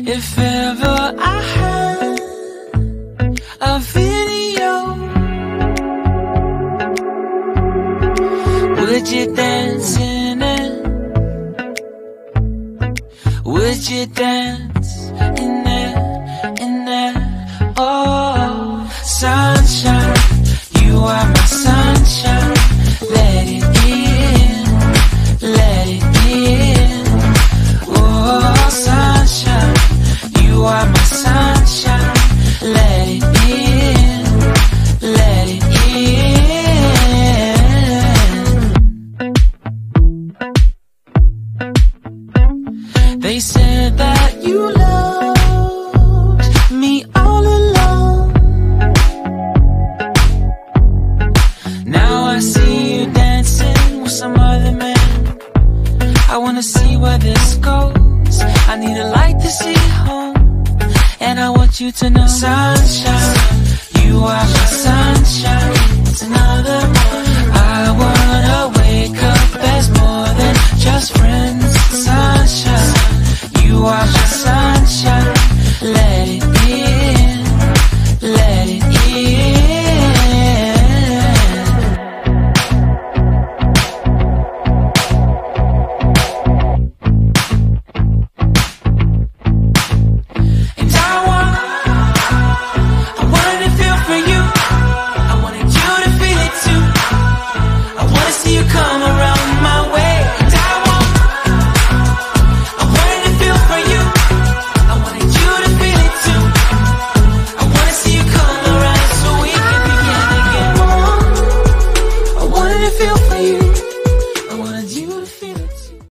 If ever I had a video, would you dance in it? Would you dance in it, in it? Oh, sunshine, you are my sunshine. Let it in, let it in. Oh, sunshine, you are my sunshine. Let it in, let it in. They said that you loved me all along. Now I see you dancing with some other man. I wanna see where this goes. I need a light to see home, and I want you to know, sunshine, you are my sunshine. It's another morning. I wanna wake up as more than just friends. Sunshine, you are my sunshine. Let it in, let it in. And I wanted to feel for you. I wanted you to feel it too. I wanna see you come around my way. And I wanted to feel for you. I wanted you to feel it too. I wanna see you come around so we can begin again. I wanted to feel for you. I wanted you to feel it too.